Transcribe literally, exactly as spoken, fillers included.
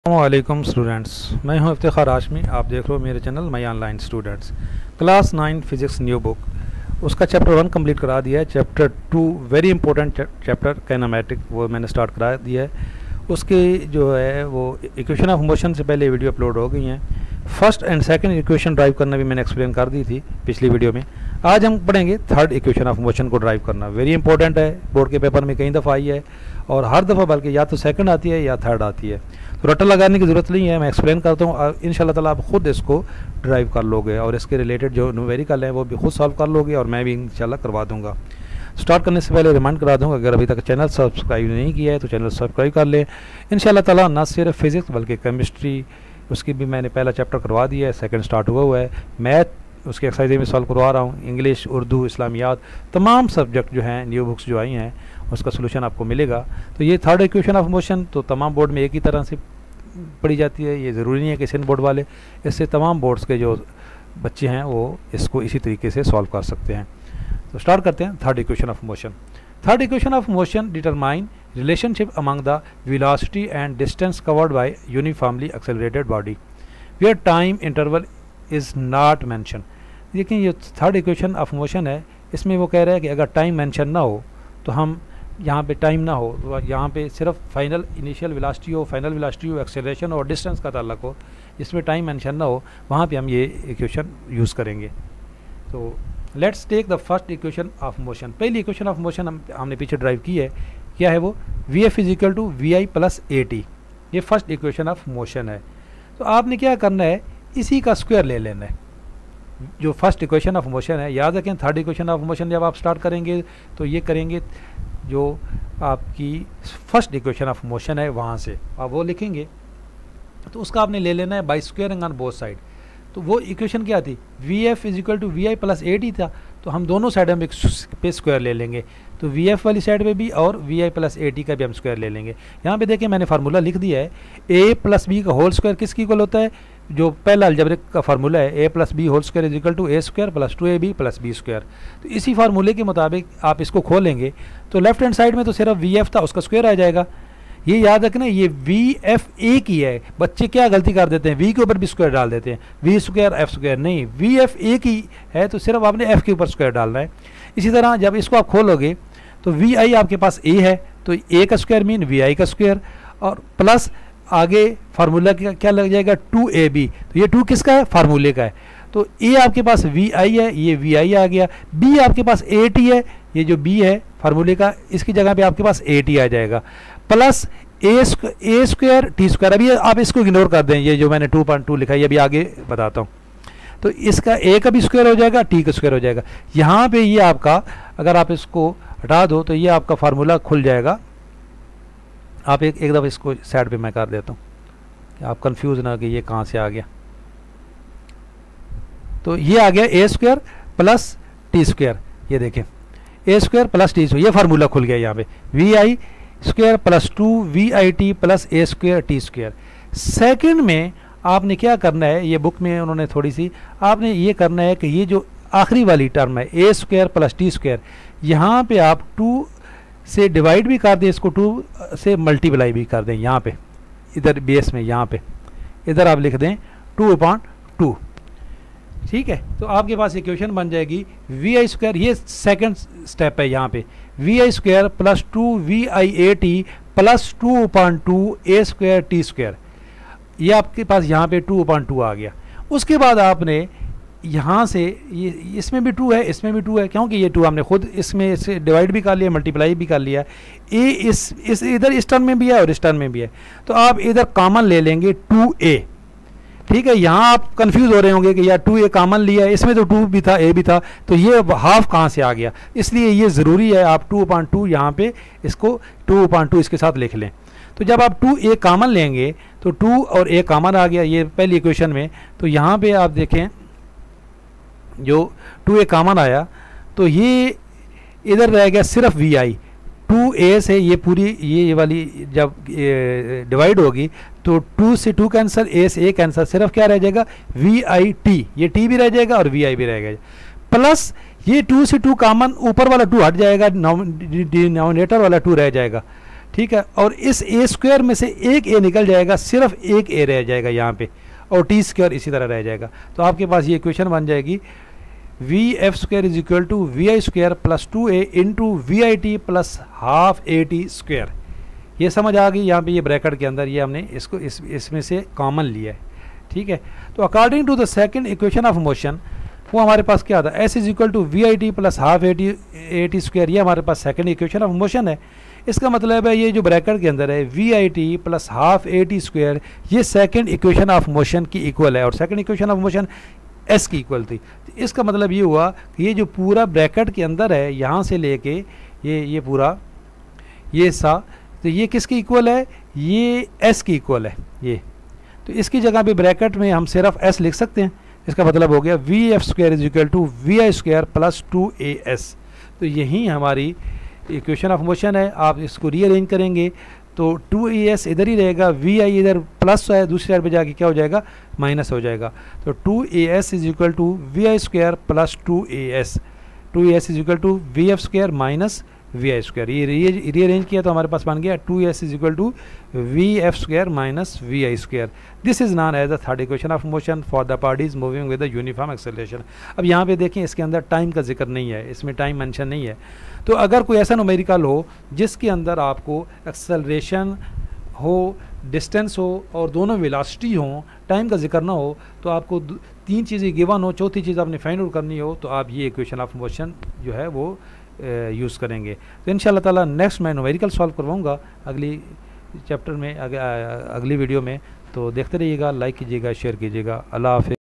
अस्सलामुअलैकुम स्टूडेंट्स, मैं हूं इफ्तिखार हाशमी। आप देख रहे हो मेरे channel my online students. Class nine physics new book, उसका चैप्टर वन कंप्लीट करा दिया है। Chapter two very important chapter kinematic, वो मैंने स्टार्ट करा दिया है। उसके जो है वो इक्वेशन ऑफ मोशन से पहले वीडियो अपलोड हो गई हैं। First and second equation derive करना भी मैंने एक्सप्लेन कर दी थी पिछली वीडियो में। आज हम पढ़ेंगे थर्ड इक्वेशन ऑफ मोशन को ड्राइव करना। वेरी इंपॉर्टेंट है, बोर्ड के पेपर में कई दफ़ा आई है और हर दफ़ा बल्कि या तो सेकंड आती है या थर्ड आती है, तो रट्टा लगाने की ज़रूरत नहीं है। मैं एक्सप्लेन करता हूँ, इंशाल्लाह ताला आप खुद इसको ड्राइव कर लोगे और इसके रिलेटेड जो न्यूमेरिकल है वो भी खुद सॉल्व कर लोगे और मैं भी इंशाल्लाह करवा दूँगा। स्टार्ट करने से पहले रिमाइंड करा दूँगा, अगर अभी तक चैनल सब्सक्राइब नहीं किया है तो चैनल सब्सक्राइब कर लें। इंशाल्लाह ताला न सिर्फ फिज़िक्स बल्कि केमिस्ट्री, उसकी भी मैंने पहला चैप्टर करवा दिया है, सेकंड स्टार्ट हुआ हुआ है। मैथ उसकी एक्सरसाइज में सॉल्व करवा रहा हूँ। इंग्लिश, उर्दू, इस्लामियात, तमाम सब्जेक्ट जो हैं न्यू बुक्स जो आई हैं उसका सोल्यूशन आपको मिलेगा। तो ये थर्ड इक्वेशन ऑफ मोशन तो तमाम बोर्ड में एक ही तरह से पढ़ी जाती है। ये ज़रूरी नहीं है कि सिंध बोर्ड वाले, इससे तमाम बोर्ड्स के जो बच्चे हैं वो इसको इसी तरीके से सॉल्व कर सकते हैं। तो स्टार्ट करते हैं third equation of motion. Third equation of motion determine relationship among the velocity and distance covered by uniformly accelerated body where time interval is not mentioned। देखिए ये थर्ड इक्वेशन ऑफ मोशन है, इसमें वो कह रहा है कि अगर टाइम मेंशन ना हो तो हम यहाँ पे टाइम ना हो तो यहाँ पे सिर्फ फाइनल इनिशियल वेलोसिटी हो, फाइनल वेलोसिटी हो, एक्सेलरेशन और डिस्टेंस का ताल्लुक हो, जिसमें टाइम मेंशन ना हो, वहाँ पे हम ये इक्वेशन यूज़ करेंगे। तो let's take the first equation of motion. पहली इक्वेशन ऑफ मोशन हम हमने पीछे ड्राइव की है, क्या है वो? V f is equal to v i plus a t. ये फर्स्ट इक्वेशन ऑफ मोशन है। तो आपने क्या करना है, इसी का स्क्वायर ले लेना है। जो फर्स्ट इक्वेशन ऑफ मोशन है, याद रखें थर्ड इक्वेशन ऑफ मोशन जब आप स्टार्ट करेंगे तो ये करेंगे जो आपकी फर्स्ट इक्वेशन ऑफ मोशन है वहाँ से आप वो लिखेंगे, तो उसका आपने ले लेना है by squaring on both side. तो वो इक्वेशन क्या थी? V f is equal to v i plus a t था, तो हम दोनों साइड में पे स्क्वायर ले लेंगे। तो वी एफ वाली साइड पे भी और v i plus a t का भी हम स्क्वायर ले लेंगे। यहाँ पे देखिए मैंने फार्मूला लिख दिया है, ए प्लस बी का होल स्क्वायर किसकी इक्वल होता है? जो पहला अलजेब्रिक का फार्मूला है, a plus b whole square is equal to a square plus two a b plus b square. तो इसी फार्मूले के मुताबिक आप इसको खोलेंगे तो लेफ्ट हैंड साइड में तो सिर्फ वी एफ था, उसका स्क्वायर आ जाएगा। ये याद रखना, ये वी एफ ए की है। बच्चे क्या गलती कर देते हैं, वी के ऊपर भी स्क्वायर डाल देते हैं, वी स्क्वायर एफ स्क्वायर। नहीं, वी एफ ए की है तो सिर्फ आपने एफ के ऊपर स्क्वायर डालना है। इसी तरह जब इसको आप खोलोगे तो वी आई आपके पास ए है, तो ए का स्क्वायर मीन वी आई का स्क्वायर, और प्लस आगे फार्मूला क्या लग जाएगा? Two a b. तो ये टू किसका है? फार्मूले का है। तो ए आपके पास वी आई है, ये वी आई आ गया। बी आपके पास ए टी है, ये जो बी है फार्मूले का, इसकी जगह पे आपके पास ए टी आ जाएगा, plus a a square t square. अभी आप इसको इग्नोर कर दें, ये जो मैंने टू पॉइंट टू लिखा है ये अभी आगे बताता हूँ। तो इसका ए का भी स्क्वायर हो जाएगा, टी का स्क्वायर हो जाएगा। यहाँ पे ये आपका, अगर आप इसको हटा दो तो ये आपका फार्मूला खुल जाएगा। आप एक एक दफ़ा इसको साइड पे मैं कर देता हूँ कि आप कंफ्यूज ना कि ये कहाँ से आ गया। तो ये आ गया a square plus t square. ये देखें a square plus t square, ये फार्मूला खुल गया यहाँ पे। V i square plus two v i t plus a square t square. Second में आपने क्या करना है, ये बुक में उन्होंने थोड़ी सी आपने ये करना है कि ये जो आखिरी वाली टर्म है a square plus t square, यहाँ पे आप टू से डिवाइड भी कर दें, इसको टू से मल्टीप्लाई भी कर दें। यहाँ पे इधर बेस में, यहाँ पे इधर आप लिख दें टू अपॉन टू। ठीक है, तो आपके पास इक्वेशन बन जाएगी वी आई स्क्वायर, ये सेकंड स्टेप है यहाँ पे, v i square plus two v i a t plus two upon two a square t square. ये आपके पास यहाँ पे टू अपॉन टू आ गया। उसके बाद आपने यहाँ से ये इसमें भी टू है, इसमें भी टू है, क्योंकि ये टू हमने खुद इसमें से डिवाइड भी कर लिया, मल्टीप्लाई भी कर लिया। ए इस इस इधर इस टर्म में भी है और इस टर्म में भी है, तो आप इधर कॉमन ले लेंगे टू ए। ठीक है, यहाँ आप कंफ्यूज हो रहे होंगे कि यार टू ए कॉमन लिया है, इसमें तो टू भी था, ए भी था, तो ये हाफ कहाँ से आ गया? इसलिए ये ज़रूरी है आप टू अपॉन टू यहाँ पे इसको टू अपॉन टू इसके साथ लिख लें। तो जब आप टू ए कॉमन लेंगे तो टू और ए कॉमन आ गया ये पहली इक्वेशन में। तो यहाँ पे आप देखें जो टू ए कॉमन आया तो ये इधर रह गया सिर्फ वी आई। टू ए से ये पूरी ये, ये वाली जब डिवाइड होगी तो टू से टू कैंसर, ए से ए कैंसर, सिर्फ क्या रह जाएगा? V i t. ये टी भी रह जाएगा और वी आई भी रह जाएगा, प्लस ये टू से टू कॉमन, ऊपर वाला टू हट जाएगा, डिनोमिनेटर वाला टू रह जाएगा। ठीक है, और इस ए स्क्वायर में से एक ए निकल जाएगा, सिर्फ एक ए रह जाएगा यहाँ पे, और टी स्क्वायर इसी तरह रह जाएगा। तो आपके पास ये इक्वेशन बन जाएगी v f square is equal to v i square plus two a into v i t plus half a t square. ये समझ आ गई, यहाँ पे ये ब्रैकेट के अंदर ये हमने इसको इस इसमें से कॉमन लिया है, ठीक है। तो according to the second equation of motion, वो हमारे पास क्या था, s is equal to v i t plus half a t a t square, ये हमारे पास सेकंड इक्वेशन ऑफ मोशन है। इसका मतलब है ये जो ब्रैकेट के अंदर है v i t plus half a t square, ये सेकंड इक्वेशन ऑफ मोशन की इक्वल है, और second equation of motion s की इक्वल थी। तो इसका मतलब ये हुआ कि ये जो पूरा ब्रैकेट के अंदर है, यहाँ से लेके ये ये पूरा ये सा, तो ये किसकी इक्वल है, ये एस की इक्वल है ये। तो इसकी जगह पे ब्रैकेट में हम सिर्फ एस लिख सकते हैं। इसका मतलब हो गया v f square is equal to v i square plus two a s. तो यही हमारी इक्वेशन ऑफ मोशन है। आप इसको रीअरेंज करेंगे तो टू ए एस इधर ही रहेगा, वी आई इधर प्लस है, दूसरी साइड पे जाके क्या हो जाएगा, माइनस हो जाएगा। तो two a s is equal to v i square plus two a s, two a s is equal to v f square minus v i square. ये रीअरेंज किया तो हमारे पास बन गया two s is equal to v f square minus v i square. This is known as the third equation of motion for the particles moving with the uniform acceleration. अब यहाँ पे देखें, इसके अंदर टाइम का जिक्र नहीं है, इसमें टाइम मेंशन नहीं है। तो अगर कोई ऐसा न्यूमेरिकल हो जिसके अंदर आपको एक्सेलरेशन हो, डिस्टेंस हो और दोनों वेलोसिटी हो, टाइम का जिक्र ना हो, तो आपको तीन चीज़ें गिवन हो, चौथी चीज़ आपने फाइंड आउट करनी हो, तो आप ये इक्वेशन ऑफ मोशन जो है वो यूज़ करेंगे। तो इंशाल्लाह ताला नेक्स्ट मैं न्यूमेरिकल सॉल्व करवाऊँगा अगली चैप्टर में, अग, अगली वीडियो में। तो देखते रहिएगा, लाइक कीजिएगा, शेयर कीजिएगा। अल्लाह हाफ़िज़।